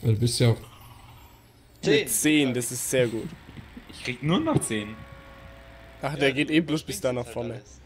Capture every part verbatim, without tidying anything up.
Weil du bist ja auch... Mit zehn, das ist sehr gut. Ich krieg nur noch zehn. Ach, Ja, der du geht eh bloß bis überspringst da jetzt nach halt vorne. alles.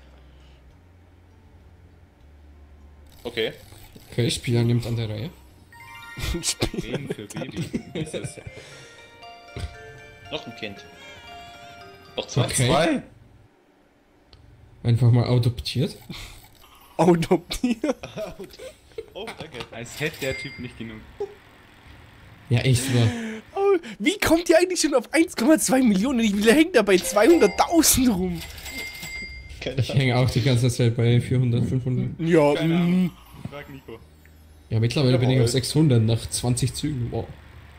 Okay. Okay, Spieler nimmt an der Reihe. Reden für Baby. Ist es. Noch ein Kind. Noch zwei. Okay. Zwei? Einfach mal adoptiert. Adoptiert. Oh, danke. Als hätte der Typ nicht genug. Ja, echt wahr. Oh, wie kommt ihr eigentlich schon auf eins Komma zwei Millionen? Ich will hängt da bei zweihunderttausend rum. Keine Ich Ahnung. hänge auch die ganze Zeit bei vierhundert, fünfhundert. Ja, Keine mm. Ahnung. Frag Nico. Ja, mittlerweile bin ich auf Jawohl. sechshundert nach zwanzig Zügen. Wow.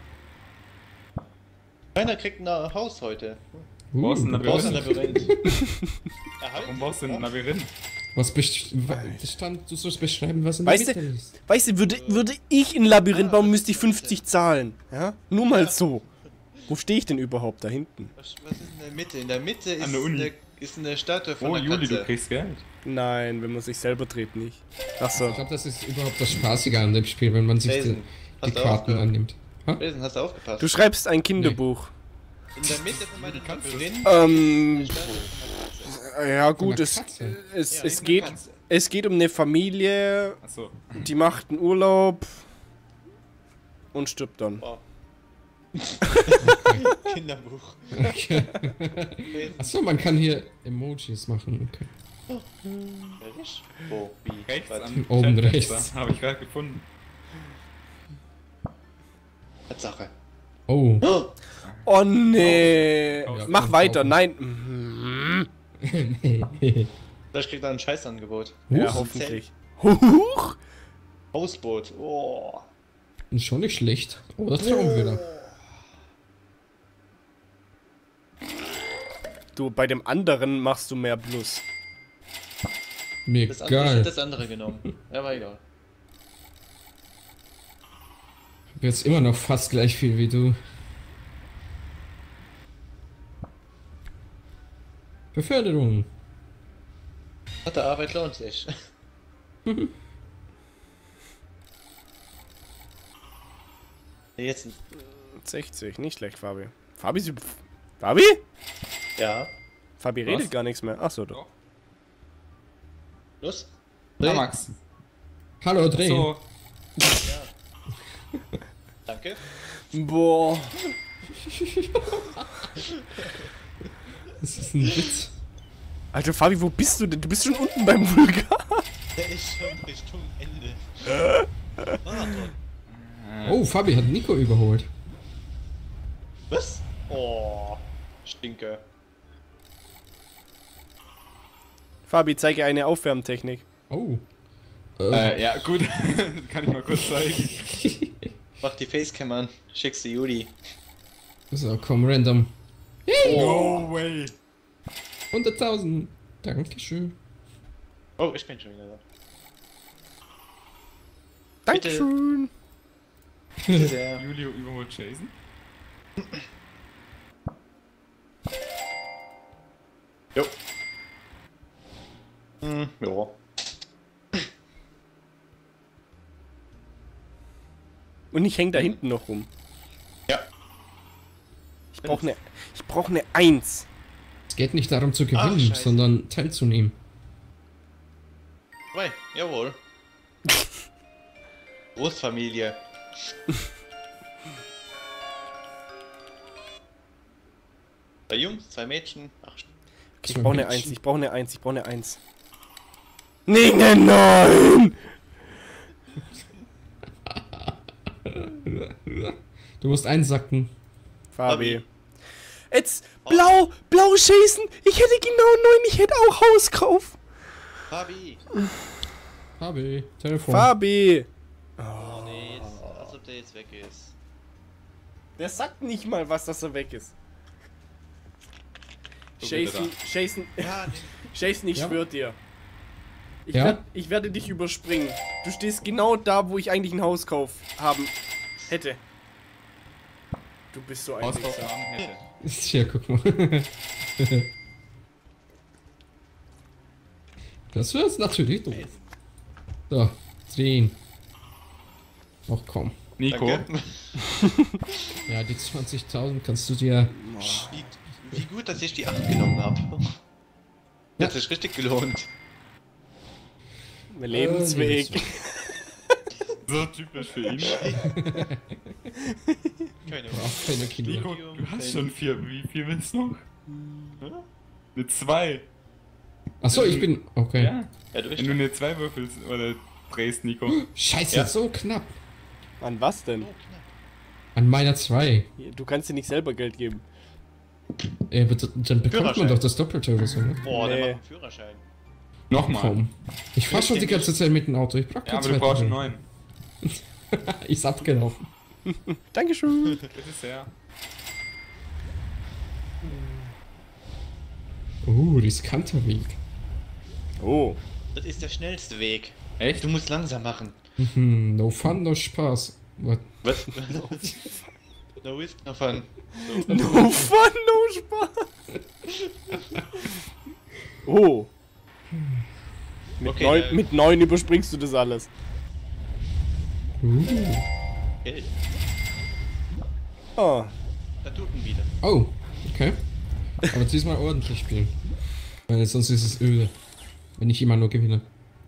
Keiner kriegt ein Haus heute. Uh, Wo ist denn du der Brauchst brauchst- ein Labyrinth. Warum brauchst du ein Labyrinth? Was best das stand, du sollst beschreiben, was in Weißt der du- Mitte ist. Weißt du, würde, würde ich ein Labyrinth bauen, müsste ich fünfzig zahlen. Ja? Nur mal so. Wo stehe ich denn überhaupt? Da hinten? Was, was ist in der Mitte? In der Mitte ist, An der Uni. Eine, ist eine Statue von Oh, einer Juli, Katze. du kriegst Geld. Nein, wenn man sich selber dreht, nicht. Achso. Ich glaube, das ist überhaupt das Spaßige an dem Spiel, wenn man sich die, Jason, die hast du Karten aufgehört? annimmt. Ha? Jason, hast du aufgepasst? Du schreibst ein Kinderbuch. In der Mitte von meinem Labyrinth Ähm, eine Statue von einer Katze. ja gut, einer es, Katze? es, Ja, es, eine geht, Katze. es geht um eine Familie, Achso. die macht einen Urlaub und stirbt dann. Wow. Kinderbuch. Okay. Jason, Achso, man kann hier Emojis machen. Okay. wer ist? Wo? Wie? Rechts Was? am Oben Chatfenster. rechts. Habe ich gerade gefunden. Tatsache. Oh. Oh, Oh nee. Ja, Mach kann weiter, kaufen. nein. Mhm. vielleicht kriegt er ein Scheißangebot. Ja, Huch. hoffentlich. Huch. Hausboot. Oh. Schon nicht schlecht. Oh, das trauen wir da. Du, bei dem anderen machst du mehr Plus. Mir Das andere, ich egal. hätte das andere genommen. Ja, war egal. Ich hab jetzt immer noch fast gleich viel wie du. Beförderung. Harte Arbeit lohnt sich. Jetzt. sechzig, nicht schlecht, Fabi. Fabi, sie- Fabi? Ja. Fabi Was? redet gar nichts mehr. Achso, doch. Los. Na, Max. Hallo, Dreh. So, Danke. Boah. Das ist ein Witz. Alter, Fabi, wo bist du denn? Du bist schon unten beim Vulkan. Der ist schon Richtung Ende. Marathon. Oh, Fabi hat Nico überholt. Was? Oh. Stinke. Fabi, zeige eine Aufwärmtechnik. Oh. Äh, äh, ja, gut. Kann ich mal kurz zeigen. Mach die Facecam an. Schickst du Juli. so, komm, random. No way. hunderttausend. Dankeschön. Oh, ich bin schon wieder da. Dankeschön. Bitte sehr. Julio überholt Jason. Jo. Hm, ja. Und ich häng da hinten noch rum. Ja. Ich brauch ne, ich brauch ne Eins. Es geht nicht darum zu Ach, gewinnen, scheiße. sondern teilzunehmen. Zwei. Jawohl. Großfamilie. Zwei Jungs, zwei Mädchen. Ach, Ich Zwei brauch ne Menschen. Eins, ich brauch ne Eins, ich brauch ne Eins. Nee, ne, nein! Du musst einsacken. Fabi. Fabi. Jetzt, blau, blau schießen. Ich hätte genau neun, ich hätte auch Hauskauf. Fabi. Fabi, Telefon. Fabi. Oh nee, jetzt, als ob der jetzt weg ist. Der sagt nicht mal was, dass er weg ist. So geht er Jason, Jason, Ja, den Jason, ich Ja? schwör dir. Ich, Ja? werd, ich werde dich überspringen. Du stehst genau da, wo ich eigentlich einen Hauskauf haben hätte. Du bist so ein Auskauf Wichser. haben hätte. Ja, guck mal. Das wird's natürlich doof. So, drehen. Ach komm. Nico. Danke. Ja, die zwanzigtausend kannst du dir... Wie, wie gut, dass ich die acht genommen habe. Das ist richtig gelohnt. Mein Lebensweg. Äh, So typisch für ihn. Keine Braucht keine Kinder. Nico, du hast schon vier. Wie viel willst du noch? Eine zwei. Achso, ich bin... Okay. Ja. Ja, du Wenn du eine zwei würfelst oder drehst, Nico. Scheiße, Ja. so knapp. An was denn? An meiner zwei. Du kannst dir nicht selber Geld geben. Äh, aber dann bekommt man Führerschein. doch das Doppelte oder so, ne? Boah, der Nee. macht einen Führerschein. Nochmal. Komm. Ich fahr schon die ganze Zeit mit dem Auto. Ich brauch Ja, keinen aber du brauchst einen zweiten. neuen. Ist abgelaufen. Dankeschön. Bitte sehr. Uh, riskanter Weg. Oh. Das ist der schnellste Weg. Echt? Du musst langsam machen. Mhm, no fun, no Spaß. What? Was? No risk, no fun. No fun, no Spaß. Oh. Mit, Okay, neun, äh, mit neun überspringst du das alles. Uh. Geld. Oh. Da tut ihn wieder. Oh, okay. Aber diesmal ordentlich spielen. Weil sonst ist es öde. Wenn ich immer nur gewinne.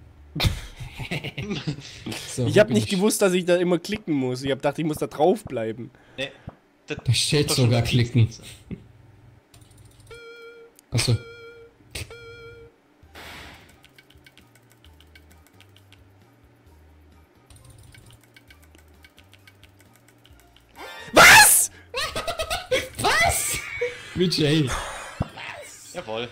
So, Ich wo habe bin nicht gewusst, dass ich da immer klicken muss. Ich habe gedacht, ich muss da drauf bleiben. Ne. Das Da steht doch schon sogar mal klicken. Achso. Was? Was? Mit Jay. Jawohl.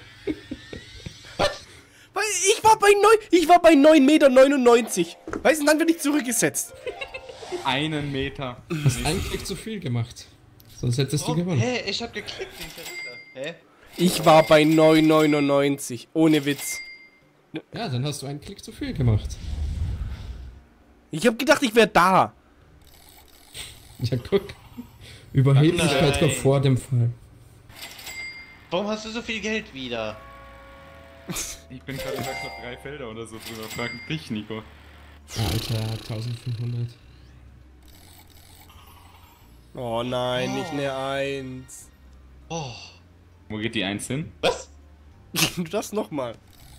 Weil ich war bei neun, ich war bei neun Meter neunundneunzig. Weißt du, dann werde ich zurückgesetzt. Einen Meter. Du hast einen Klick zu viel gemacht. Sonst hättest du Oh, gewonnen. hä, ich hab geklickt, den Verrückter. Hä? Ich war bei neun neunundneunzig. Ohne Witz. Ja, dann hast du einen Klick zu viel gemacht. Ich habe gedacht, ich wäre da. Ja, guck. Überheblichkeit Nein. kommt vor dem Fall. Warum hast du so viel Geld wieder? Ich bin gerade über knapp drei Felder oder so drüber. Frag dich, Nico. Alter, eintausendfünfhundert. Oh nein, nicht eine Eins. Oh. Wo geht die eins hin? Was? Das nochmal.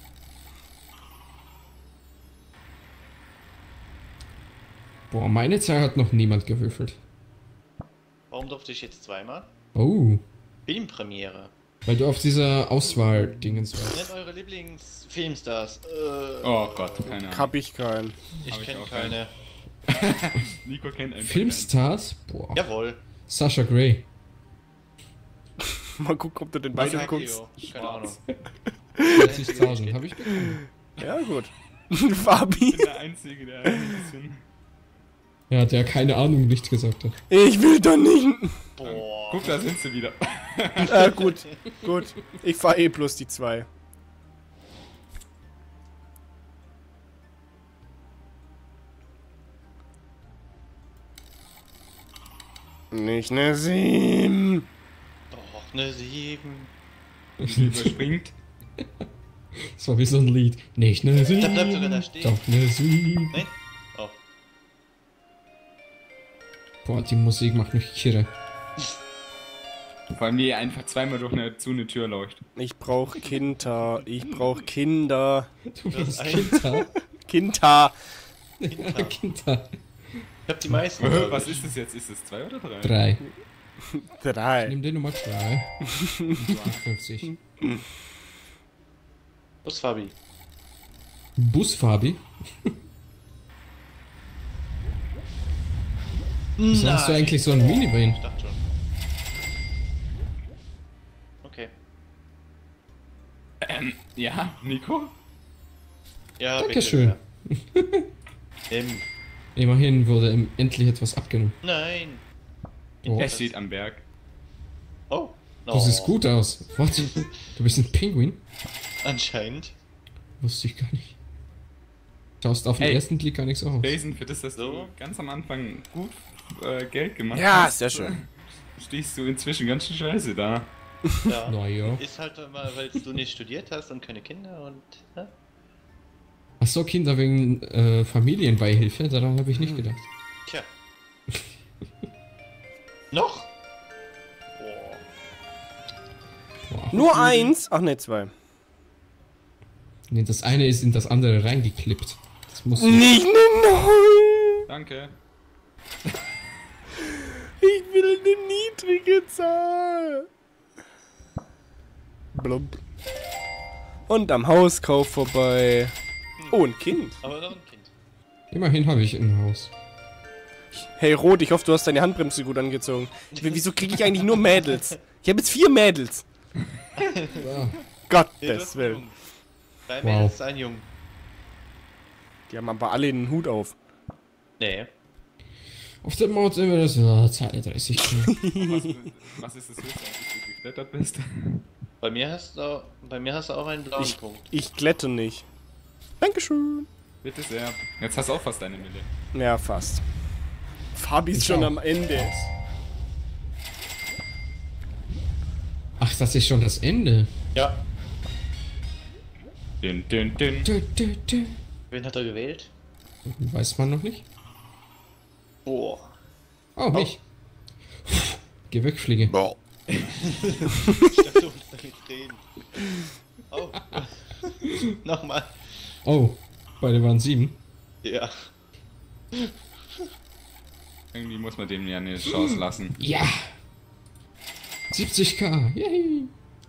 Boah, meine Zahl hat noch niemand gewürfelt. Warum durfte ich jetzt zweimal? Oh. Filmpremiere. Weil du auf dieser Auswahl-Dingens warst. Nennt eure Lieblingsfilmstars. Äh, Oh Gott, keine Ahnung. Hab ich keinen. ich hab ich kenne auch keine. Nico kennt einen. Filmstars? Boah. Jawohl. Sasha Grey. Mal gucken, ob du den Was beide sagt guckst. ihr? Keine Ahnung. vierzigtausend habe ich bekommen. Ja, gut. Ich Fabi. bin der Einzige, der ein bisschen. Ja, der keine Ahnung nichts gesagt hat. Ich will da nicht. Boah. Guck, da sind sie wieder. Äh, gut. Gut. Ich fahr eh plus die zwei. Nicht ne sieben. Doch, ne sieben. Überspringt. Das war wie so ein Lied. Nicht ne Da bleibt sogar da sieben. stehen. Doch ne sieben. Nein? Oh. Boah, die Musik macht mich kirre. Vor allem, wie einfach zweimal durch eine, zu eine Tür leuchtet. Ich brauch Kinder. Ich brauch Kinder. Du bist ein- Kinder. Kinder. Kinder. Ich hab die meisten. glaub ich. Was ist das jetzt? Ist es zwei oder drei? Drei. Drei. Nimm den Nummer drei. fünfzig. Was, Fabi? Busfabi. Wieso hast du eigentlich so einen Minivan? Ich dachte schon. Okay. Ja, Nico? Ja, Dankeschön. bitte. Im. Immerhin wurde ihm endlich etwas abgenommen. Nein. Oh. Er steht am Berg. Oh. Du siehst gut aus. Was? Du bist ein Pinguin? Anscheinend. Wusste ich gar nicht. Schaust auf den Ey. ersten Blick gar nichts aus. Jason, für das, dass So. du ganz am Anfang gut äh, Geld gemacht Ja, hast, sehr schön. stehst du inzwischen ganz schön scheiße da. Ja. Naja. Ist halt mal, weil du nicht studiert hast und keine Kinder und. Hä? Achso, Kinder wegen äh, Familienbeihilfe, daran habe ich nicht gedacht. Tja. Noch? Wow. Nur eins? Ach ne, zwei. Nee, das eine ist in das andere reingeklippt. Das muss Nicht ne Null! Danke. Ich will eine niedrige Zahl. Blub. Und am Hauskauf vorbei. Oh, ein Kind. Aber noch ein Kind. Immerhin habe ich ein Haus. Hey Rot, ich hoffe, du hast deine Handbremse gut angezogen. Wieso kriege ich eigentlich nur Mädels? Ich habe jetzt vier Mädels. Ja. Gottes Willen. Jung. Drei Wow. Mädels, ein Jung. Die haben aber alle einen Hut auf. Nee. Auf dem Mount immer das oh, zweiunddreißig. Was, was ist das höchste, als du geklettert bist? Bei mir hast du auch, bei mir hast du auch einen blauen Ich, Punkt. ich glätte nicht. Dankeschön. Bitte sehr. Jetzt hast du auch fast deine Mille. Ja, fast. Fabi ist Ich schon auch. am Ende. Ach, das ist schon das Ende. Ja. Dün, dün, dün. Dö, dö, dö. Wen hat er gewählt? Weiß man noch nicht. Boah. Oh, mich. Geh weg, Fliege. Boah. Ich dachte, du musst damit reden. Oh. Nochmal. Oh, beide waren sieben. Ja. Irgendwie muss man dem ja eine Chance lassen. Ja. siebzig k. Yay.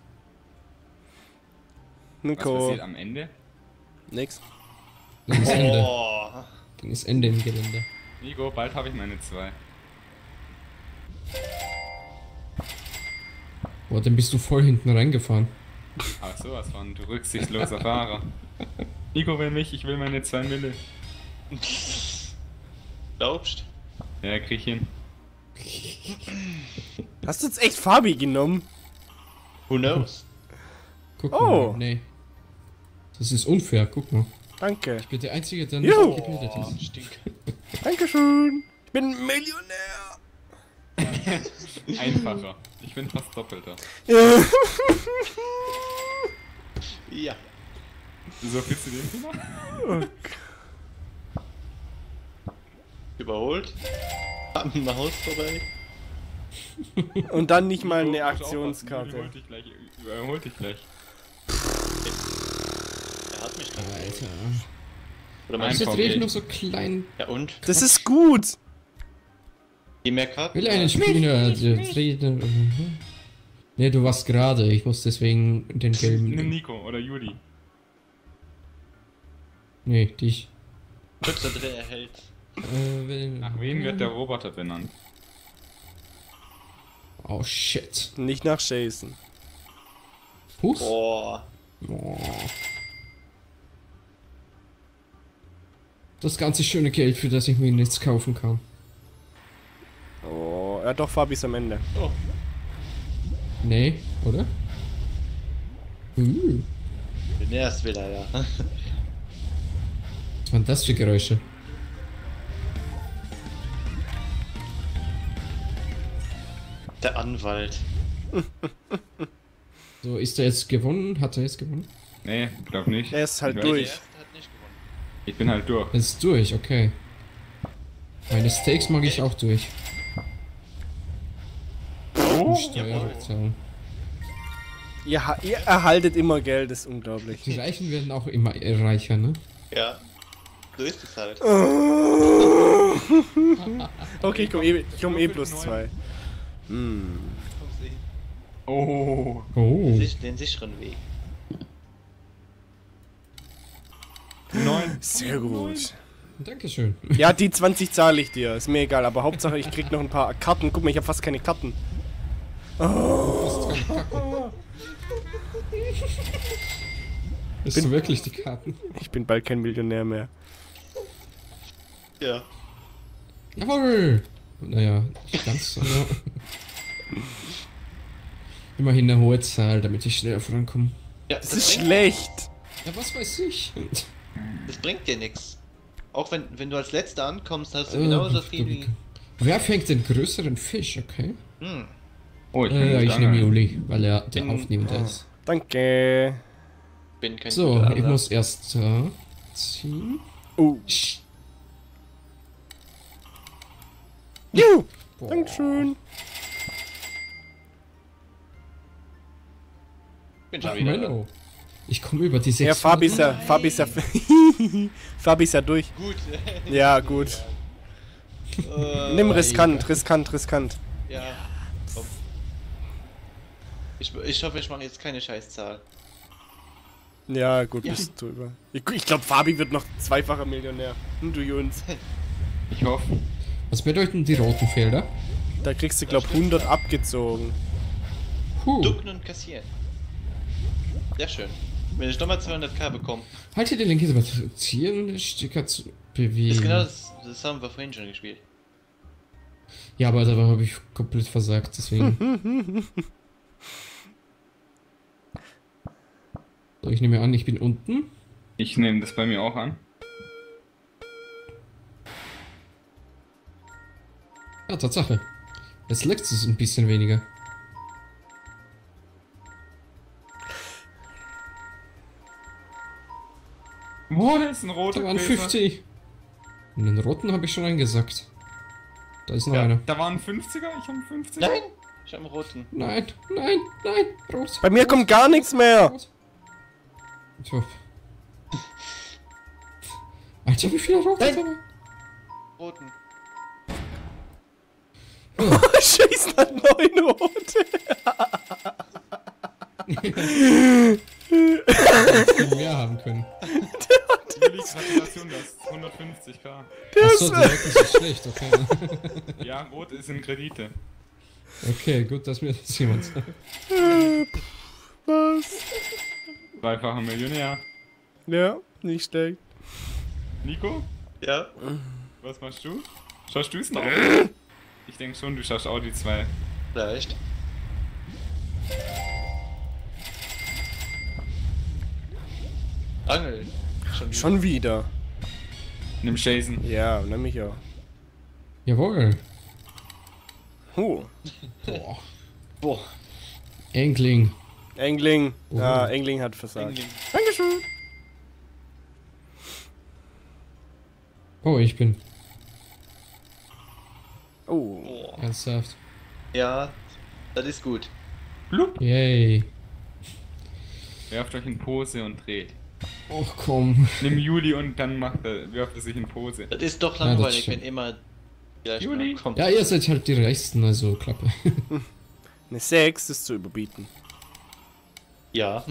Was Nico. passiert am Ende? Nix. Dann ist Ende. Boah. Dann ist Ende im Gelände. Nico, bald habe ich meine zwei. Boah, dann bist du voll hinten reingefahren. Ach so, was war ein rücksichtsloser Fahrer. Nico will mich, ich will meine zwei Mille. Glaubst? Ja, krieg ich hin. Hast du jetzt echt Fabi genommen? Who knows? Guck Oh. mal. Nee. Das ist unfair, guck mal. Danke. Ich bin der Einzige, der nicht Jo. gebildet Boah, ist. stink. Dankeschön. Ich bin Millionär. Einfacher. Ich bin fast doppelter. Ja. So viel zu dem Thema? Überholt. Am Haus vorbei. Und dann nicht mal Nico, eine musst du aufpassen, Aktionskarte. Überholt dich gleich. Überholt dich gleich. Er hat mich gerade Alter. überholt. Oder Ein meinst Jetzt du? drehe ich noch so klein. Ja und? Das ist gut. Je mehr Karten. Will einen Spieler. Ne, du warst gerade. Ich muss deswegen den gelben. Nimm Nico oder Juli. Nee, dich. Kürzer Dreh erhält. Äh, will- Nach wem wird der Roboter benannt? Oh shit. Nicht nach Jason. Huch. Boah. Boah. Das ganze schöne Geld, für das ich mir nichts kaufen kann. Oh, ja doch, Fabi ist am Ende. Oh. Nee, oder? Uh, Den erst wieder, ja. was waren das für Geräusche? Der Anwalt. So, ist er jetzt gewonnen? Hat er jetzt gewonnen? Nee, glaub nicht. Er ist halt Ja, Der durch. erste hat nicht gewonnen. Ich bin halt durch. Er ist durch, okay. Meine Steaks mag ich auch durch. Oh, Steuerrückzahlung. Ihr, ha- ihr erhaltet immer Geld, das ist unglaublich. Die Reichen werden auch immer reicher, ne? Ja. So ist es halt. Okay, ich komm eh, ich komm eh plus zwei. Hm. Oh. Oh. Sich- Den sicheren Weg. Neun. Sehr gut. Dankeschön. Ja, die zwanzig zahle ich dir. Ist mir egal, aber Hauptsache ich krieg noch ein paar Karten. Guck mal, ich habe fast keine Karten. Bist du wirklich die Karten? Ich bin bald kein Millionär mehr. Ja. Jawohl! Naja, nicht ganz, aber... Immerhin eine hohe Zahl, damit ich schneller vorankomme. Ja, Das ist bringt, schlecht. Ja, was weiß ich? das bringt dir nichts. Auch wenn, wenn du als Letzter ankommst, hast du Äh, genauso du- viel wie. Wer fängt den größeren Fisch, okay? Hm. Oh, ich bin Äh, nicht ich nehme angeln. Juli, weil er der Bin- Aufnehmende ist. Danke. Bin kein So, guter ich Angler. muss erst äh, ziehen. Oh. Sch- Juhu. Boah. Dankeschön. Bin schon Ach, wieder da. Menno. Ich komme über die sechs. Ja, Fabi ist ja, Fabi ist ja, Fabi ist ja durch. Gut. Ja, gut. Äh, Nimm riskant, riskant, riskant. Ja. Komm. Ich, ich hoffe, ich mache jetzt keine Scheißzahl. Ja, gut, Ja. bist du über. Ich, ich glaube, Fabi wird noch zweifacher Millionär. Hm, du Jungs. Ich hoffe. Was bedeuten die roten Felder? Da kriegst du, glaub, hundert abgezogen. Puh. Ducken und kassieren. Sehr schön. Wenn ich nochmal zweihunderttausend bekomme. Halte die linke Seite ziehen, Sticker zu bewegen. Das ist genau das, das haben wir vorhin schon gespielt. Ja, aber da habe ich komplett versagt, deswegen. So, ich nehme an, ich bin unten. Ich nehme das bei mir auch an. Ja, Tatsache. Jetzt leckt es ein bisschen weniger. Wo ist ein roter Da waren Gräser? fünfzig. Und den roten habe ich schon eingesackt. Da ist noch Ja. einer. Da waren fünfziger, ich habe einen fünfziger. Nein! Ich habe einen roten. Nein, nein, nein, rot. Bei mir rot, kommt gar nichts mehr. rot. So. Alter, wie viele rote Nein. da waren? Roten. Scheiß an neun rote. Viel mehr haben können. Juli, Gratulation, das ist hundertfünfzig k. Achso, die roten sind schlecht, okay. Ja, rot ist in Kredite. Okay, gut, dass mir das jemand sagt. Was? Dreifacher Millionär. Ja, nicht schlecht. Nico, Ja. was machst du? Schaust du es noch? Ich denke schon, du schaust Audi zwei. Vielleicht. Angeln. Schon wieder. Schon wieder. Nimm Jason. Ja, nämlich auch. Jawohl. Huh. Boah. Boah. Engling. Engling. Oh. Ja, Engling hat versagt. Engling. Dankeschön. Oh, ich bin. Oh. Boah. Ernsthaft. Ja, das ist gut. Blub. Yay. Werft euch in Pose und dreht. Och komm. Nimm Juli und dann macht er, wirft er sich in Pose. Das ist doch Ja, das langweilig, stimmt. wenn immer gleich Juli. kommt. Ja, ihr seid halt die Reichsten, also Klappe. Eine sechs ist zu überbieten. Ja.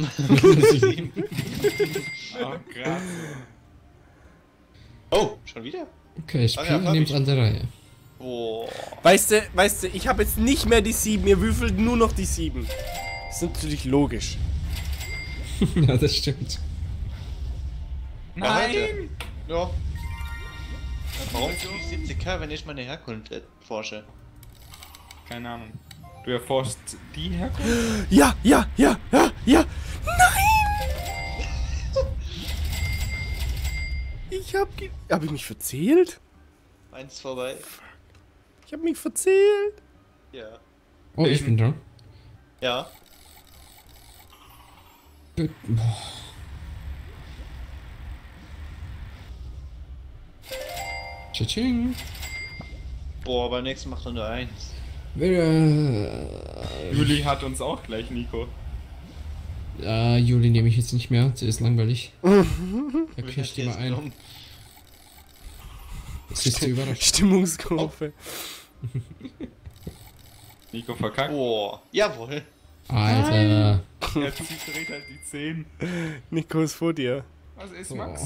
Ah, krass. Oh, schon wieder? Okay, Ah, ja, Spiel hab nimmt ich. an der Reihe. Boah. Weißt du, weißt du, ich habe jetzt nicht mehr die sieben, ihr würfelt nur noch die sieben. Das ist natürlich logisch. Ja, das stimmt. Ja, heute. Ja. Warum siebzig k, wenn ich meine Herkunft erforsche? Keine Ahnung. Du erforschst die Herkunft? Ja, ja, ja, ja, ja. Nein! Ich hab ge Hab ich mich verzählt? Eins vorbei. Ich hab mich verzählt. Ja. Oh, ich bin dran. Ja. Boah. Tsching. Boah, beim nächsten macht er nur eins. Äh, Juli hat uns auch gleich, Nico. Ja, Juli nehme ich jetzt nicht mehr, sie ist langweilig. Er Wen kriegt hast du immer jetzt ein. genommen? Das ist zu überrascht. Stimmungskurve. Nico verkackt. Boah. Jawohl. Alter. Er zieht dreht halt die zehn. Nico ist vor dir. Was ist Oh. Max?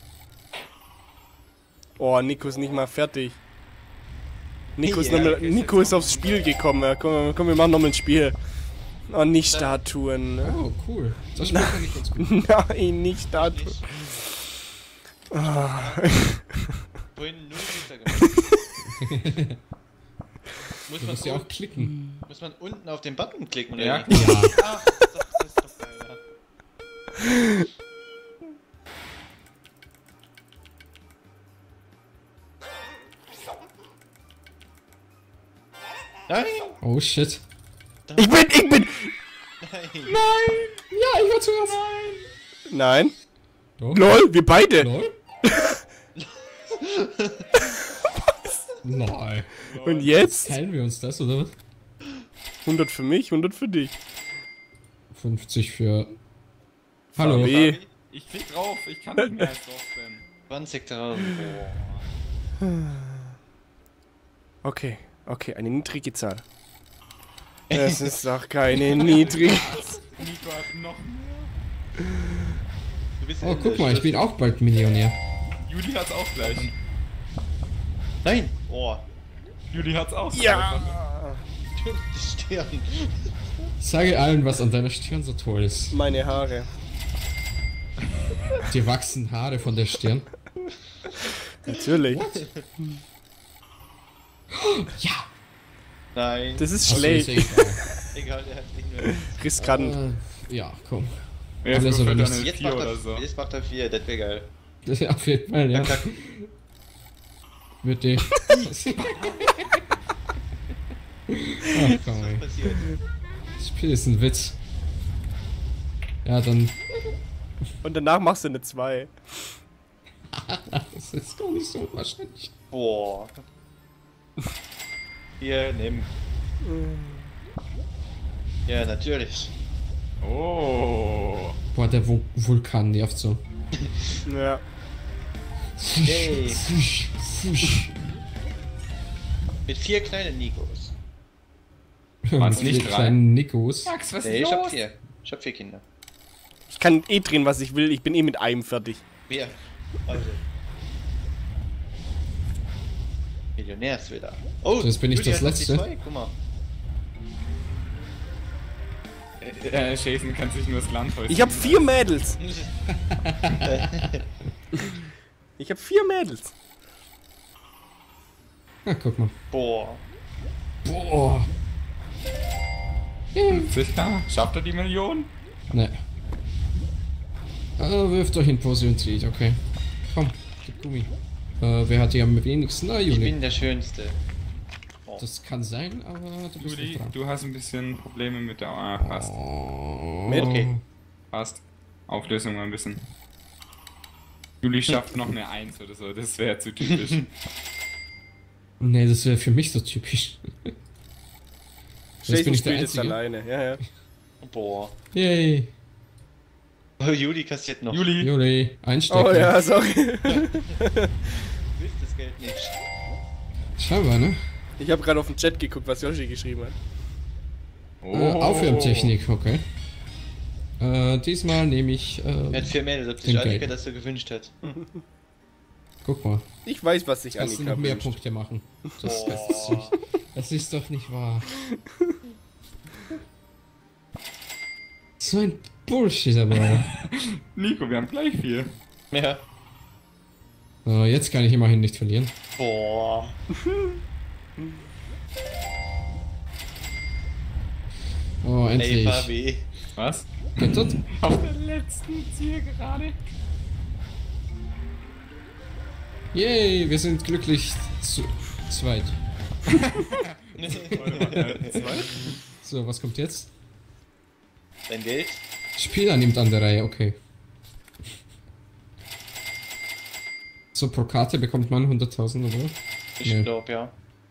Oh, Nico ist nicht mal fertig. Nico ist, Ja, noch mal, okay, Nico ist aufs Spiel gekommen. Ja, komm, komm, wir machen nochmal ein Spiel. Oh, nicht Statuen. Ne? Oh, cool. Das spielt man nicht ganz gut. Nein, nicht Statuen. Nicht. Ah. Vorhin nur runter gemacht. Muss Du man, musst ja auch un- klicken. muss man unten auf den Button klicken oder Ja. nicht? Ja. Ach, das ist doch geil. Ja. Nein! Oh shit. Ich bin, ich bin. Nein! Ja, ich war zuerst. Nein. Doch. Lol, wir beide. Lol? Nein. Und jetzt? Teilen wir uns das, oder was? hundert für mich, hundert für dich. fünfzig für... Hallo. Fabi. Fabi? Ich klick drauf, ich kann nicht mehr als drauf spammen. zwanzigtausend. Boah. Okay, okay, eine niedrige Zahl. Das ist doch keine niedrige. Nico hat noch mehr. Du bist Oh, in guck der mal, ich bin Schlüssel- auch bald Millionär. Juli hat's auch gleich. Nein! Oh. Juli hat's auch gleich. Ja! Stirn. Sage allen, was an deiner Stirn so toll ist. Meine Haare. Dir wachsen Haare von der Stirn. Natürlich. Ja! Nein. Das ist Ach so, schlecht. ist egal. Egal, der hat nicht mehr. Riskant. Äh, ja, komm. Jetzt Alles oder würfelt er nichts. eine Jetzt vier macht, oder er, so. jetzt macht er vier, das wäre geil. Das ist auf jeden Fall, ja. Kack, kack. Mit dir. Ach, komm, Was ey. passiert? Das Spiel ist ein Witz. Ja, dann. Und danach machst du eine zwei. Das ist gar nicht so wahrscheinlich. Boah. Hier, nimm. Ja, natürlich. Oh. Boah, der Vul Vulkan nervt so. Ja. Hey. Fusch, fusch. Mit vier kleinen Nikos. Waren's Mit nicht den drei? kleinen Nikos. Max, was Nee, ist ich hab los? vier. Ich hab vier Kinder. Ich kann eh drehen, was ich will. Ich bin eh mit einem fertig. Wir. Also. Millionärsvilla. Oh, Das bin ich Julia das hat noch die Letzte. zwei, guck mal. Äh, äh, Jason kann sich nur das Landhäuschen. Ich hab vier Mädels. Ich hab vier Mädels. Ah, guck mal. Boah. Boah. fünfzig k? Schafft er die Million? Ne. Ah, wirft euch in Position, okay. Komm, gib Gummi. Äh, wer hat hier am wenigsten? Na, Ich Juli. bin der Schönste. Oh. Das kann sein, aber du bist Juli, nicht dran. du hast ein bisschen Probleme mit der... Ah, passt. Oh. Okay. Passt. Auflösung mal ein bisschen. Juli schafft noch eine eins oder so, das wäre zu typisch. Nee, das wäre für mich so typisch. Jetzt Jason bin ich der spielt jetzt Einzige. alleine. Ja, ja. Boah. Yay. Oh, Juli kassiert noch. Juli, Juli, einstecken. Oh ja, sorry. Du willst das Geld nicht. Scheinbar, ne? Ich habe gerade auf den Chat geguckt, was Yoshi geschrieben hat. oh. Äh, Aufwärmtechnik, okay. Äh, diesmal nehme ich, Er hat äh, vier Mädels, ob sich Den Annika Geld. das so gewünscht hat. guck mal. Ich weiß, was sich Kannst du Annika noch mehr wünscht. Punkte machen. Das, Oh. das, ist nicht, das ist doch nicht wahr. So ein Bullshit, aber. Nico, wir haben gleich viel. Ja. So, jetzt kann ich immerhin nicht verlieren. Boah. Oh, Ey, endlich. Fabi. Was? Geht das? Auf der letzten Zielgerade. Yay, wir sind glücklich zu zweit. Äh, zwei? So, was kommt jetzt? Dein Geld? Spieler nimmt an der Reihe, okay. So, pro Karte bekommt man hunderttausend, oder? Ich Nee. glaub, ja.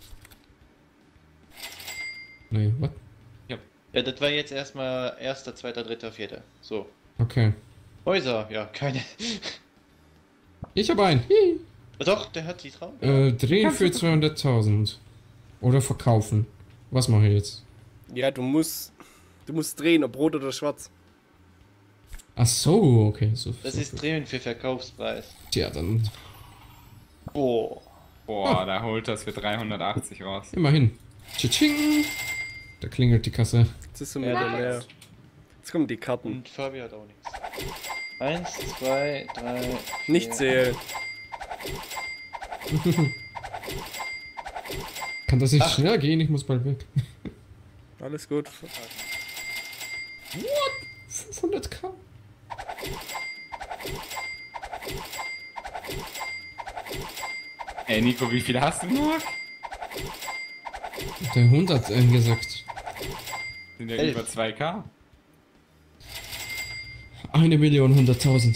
Nee, what? Ja, das war jetzt erstmal erster, zweiter, dritter, vierter. So. Okay. Häuser, ja, keine. Ich habe einen. Hihi. Doch, der hat die Traum. Äh, drehen für zweihunderttausend. Oder verkaufen. Was mache ich jetzt? Ja, du musst. Du musst drehen, ob rot oder schwarz. Ach so, okay. So, Das so, ist Drehen für Verkaufspreis. Tja, dann Boah. Boah, da holt das für dreihundertachtzig raus. immerhin. Tsching. Da klingelt die Kasse. Jetzt ist so mehr oder mehr. Jetzt kommen die Karten. Und Fabi hat auch nichts. Eins, zwei, drei. Vier. Nicht zählen. Kann das nicht Ach. schneller gehen? Ich muss bald weg. Alles gut. fünfhunderttausend. Ey Nico, wie viel hast du noch? Der hundert angesagt. Sind ja Elf. über zwei k. Eine Million hunderttausend.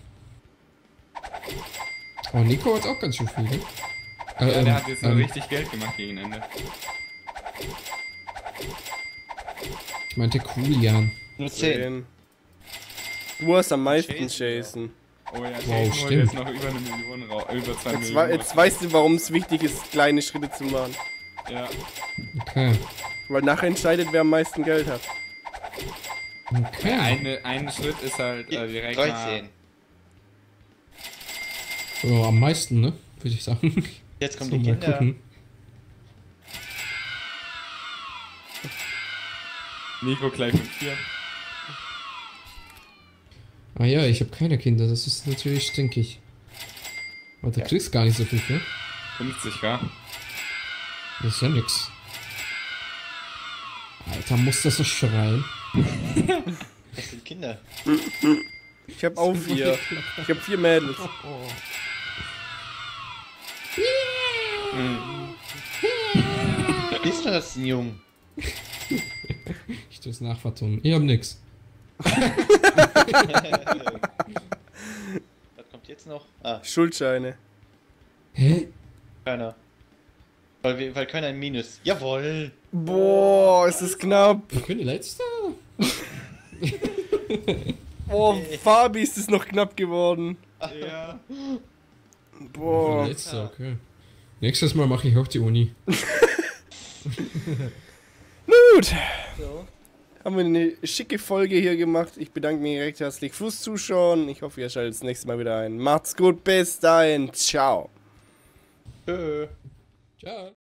Oh, Nico hat auch ganz schön viel, ne? Äh, Ja, ähm, der hat jetzt so ähm, richtig Geld gemacht gegen Ende. Ich meinte Kulian. Nur zehn. zehn. Du hast am meisten, Jason, Jason. Oh ja, Wow, Jason holt stimmt. jetzt noch über eine Million raus. Über zwei Jetzt, Millionen. wei- jetzt weißt du, warum es wichtig ist, kleine Schritte zu machen. Ja. Okay. Weil nachher entscheidet, wer am meisten Geld hat. Okay. Eine, ein Schritt ist halt äh, direkt dreizehn. So, am meisten, ne? Würde ich sagen. Jetzt kommen So, die mal Kinder. gucken. Nico gleich mit vier. Ah ja, ich habe keine Kinder, das ist natürlich stinkig. Aber du Ja. kriegst gar nicht so viel für. fünfzig, ja. Das ist ja nix. Alter, muss das so schreien? Das sind Kinder. Ich hab auch vier. Ich hab vier Mädels. Ist nur das ein Jung? Ich tu's nachvertonen. Ich hab nix. Was kommt jetzt noch? Ah, Schuldscheine. Hä? keiner. Weil, wir, weil keiner ein Minus. Jawohl! Boah, ist das knapp. Ich bin die Letzte. Boah, Fabi ist es noch knapp geworden. Ja. Ich bin Boah. die Letzte, okay. Nächstes Mal mache ich auch die Uni. Gut. So. Haben wir eine schicke Folge hier gemacht. Ich bedanke mich recht herzlich fürs Zuschauen. Ich hoffe, ihr schaltet das nächste Mal wieder ein. Macht's gut, bis dahin. Ciao. Tschö. Ciao.